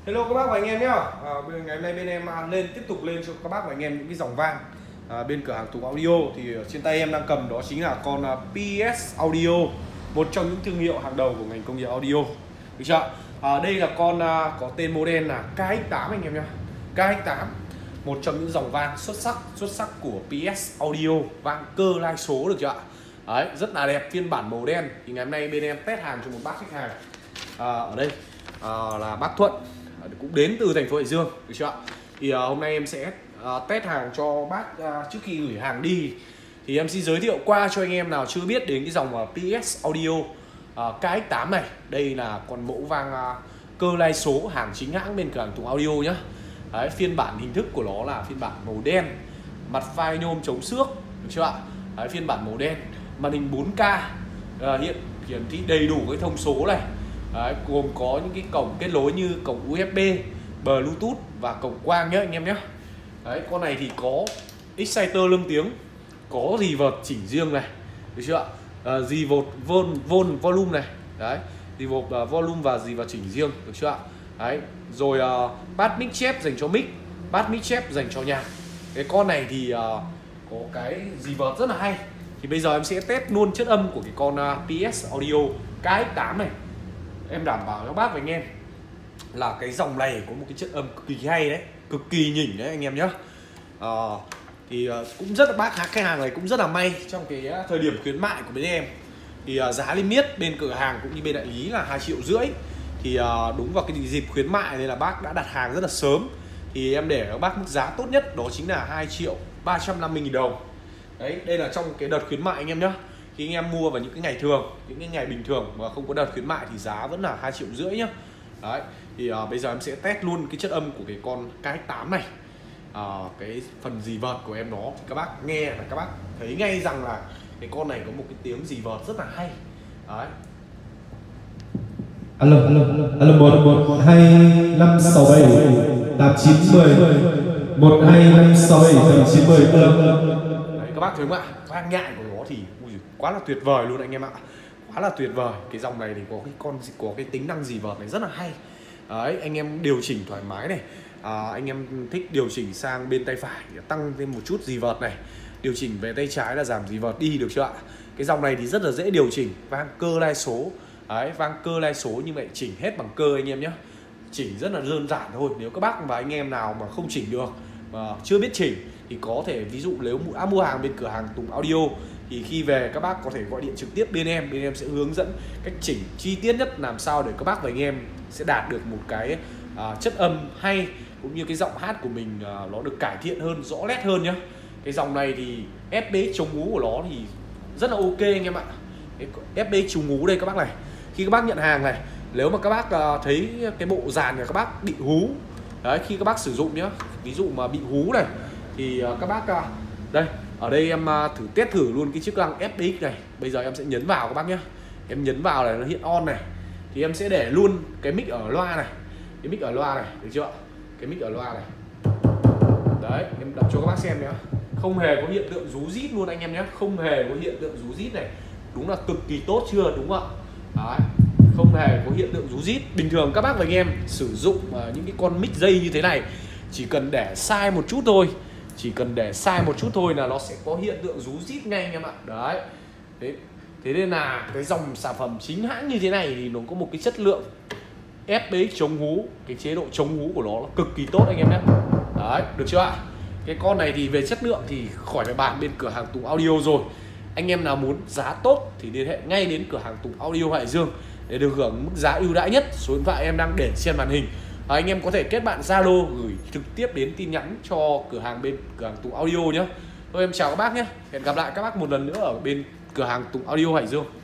Hello các bác và anh em nhé. Ngày hôm nay bên em tiếp tục lên cho các bác và anh em những cái dòng vang bên cửa hàng Tùng Audio. Thì trên tay em đang cầm đó chính là con PS Audio, một trong những thương hiệu hàng đầu của ngành công nghiệp audio, được chưa? Đây là con có tên model là KX8 anh em nhé. KX8, một trong những dòng vang xuất sắc của PS Audio, vang cơ lai số, được chưa ạ? Đấy, rất là đẹp, phiên bản màu đen. Thì ngày hôm nay bên em test hàng cho một bác khách hàng ở đây là bác Thuận, cũng đến từ thành phố Hải Dương, được chưa ạ? Thì hôm nay em sẽ test hàng cho bác. Trước khi gửi hàng đi thì em xin giới thiệu qua cho anh em nào chưa biết đến cái dòng PS Audio KX8 này. Đây là con mẫu vang cơ lai số hàng chính hãng bên cửa hàng Tùng Audio nhá. Đấy, phiên bản hình thức của nó là phiên bản màu đen, mặt phai nhôm chống xước, được chưa ạ? Đấy, phiên bản màu đen, màn hình 4K, hiển thị đầy đủ cái thông số này. Đấy, gồm có những cái cổng kết nối như cổng USB, Bluetooth và cổng quang nhé anh em nhé. Đấy, con này thì có exciter lưng tiếng, có reverb chỉnh riêng này, được chưa ạ? Reverb volume này, đấy, reverb volume và reverb chỉnh riêng, được chưa ạ? Đấy, rồi bass mic chép dành cho mic, bass mic chép dành cho nhạc. Cái con này thì có cái reverb rất là hay. Thì bây giờ em sẽ test luôn chất âm của cái con PS Audio KX8 này. Em đảm bảo cho bác và anh em là cái dòng này có một cái chất âm cực kỳ hay đấy, cực kỳ nhỉnh đấy anh em nhé. Cũng rất là bác khách hàng này cũng rất là may trong cái thời điểm khuyến mại của bên em. Thì giá niêm yết bên cửa hàng cũng như bên đại lý là 2,5 triệu. Thì đúng vào cái dịp khuyến mại nên là bác đã đặt hàng rất là sớm. Thì em để các bác mức giá tốt nhất đó chính là 2.350.000 đồng. Đấy, đây là trong cái đợt khuyến mại anh em nhé. Khi anh em mua vào những cái ngày thường, những cái ngày bình thường mà không có đợt khuyến mại thì giá vẫn là 2,5 triệu nhá. Đấy, thì bây giờ em sẽ test luôn cái chất âm của cái con KX8 này. Cái phần reverb của em nó thì các bác nghe là các bác thấy ngay rằng là cái con này có một cái tiếng reverb rất là hay. Đấy. Alo 11257 8910 12567 8910. Đấy, các bác thấy không ạ? Vang nhại của nó thì quá là tuyệt vời luôn anh em ạ. Quá là tuyệt vời. Cái dòng này thì có cái tính năng reverb này rất là hay. Đấy, anh em điều chỉnh thoải mái này. Anh em thích điều chỉnh sang bên tay phải để tăng thêm một chút reverb này, điều chỉnh về tay trái là giảm reverb đi, được chưa ạ? Cái dòng này thì rất là dễ điều chỉnh, vang cơ lai số. Đấy, vang cơ lai số như vậy chỉnh hết bằng cơ anh em nhé. Chỉnh rất là đơn giản thôi. Nếu các bác và anh em nào mà không chỉnh được, mà chưa biết chỉnh thì có thể, ví dụ nếu đã mua hàng bên cửa hàng Tùng Audio thì khi về các bác có thể gọi điện trực tiếp bên em sẽ hướng dẫn cách chỉnh chi tiết nhất, làm sao để các bác và anh em sẽ đạt được một cái chất âm hay, cũng như cái giọng hát của mình nó được cải thiện hơn, rõ nét hơn nhá. Cái dòng này thì FB chống hú của nó thì rất là ok anh em ạ. Cái FB chống hú đây các bác này, khi các bác nhận hàng này, nếu mà các bác thấy cái bộ dàn của các bác bị hú, đấy, khi các bác sử dụng nhá, ví dụ mà bị hú này thì các bác đây, ở đây em test thử luôn cái chức năng FX này. Bây giờ em sẽ nhấn vào các bác nhé. Em nhấn vào này, nó hiện on này, thì em sẽ để luôn cái mic ở loa này, cái mic ở loa này, được chưa? Cái mic ở loa này. Đấy, em đọc cho các bác xem nhé. Không hề có hiện tượng rú rít luôn anh em nhé. Không hề có hiện tượng rú rít này. Đúng là cực kỳ tốt chưa, đúng không ạ? Đấy, không hề có hiện tượng rú rít. Bình thường các bác và anh em sử dụng những cái con mic dây như thế này, chỉ cần để sai một chút thôi, chỉ cần để sai một chút thôi là nó sẽ có hiện tượng rú rít ngay anh em ạ. Đấy. Thế nên là cái dòng sản phẩm chính hãng như thế này thì nó có một cái chất lượng FB chống hú, cái chế độ chống hú của nó là cực kỳ tốt anh em nhé. Đấy, được chưa ạ? Cái con này thì về chất lượng thì khỏi phải bàn bên cửa hàng Tùng Audio rồi. Anh em nào muốn giá tốt thì liên hệ ngay đến cửa hàng Tùng Audio Hải Dương để được hưởng mức giá ưu đãi nhất. Số điện thoại em đang để trên màn hình. Anh em có thể kết bạn Zalo gửi trực tiếp đến tin nhắn cho cửa hàng bên cửa hàng Tùng Audio nhé. Thôi em chào các bác nhé. Hẹn gặp lại các bác một lần nữa ở bên cửa hàng Tùng Audio Hải Dương.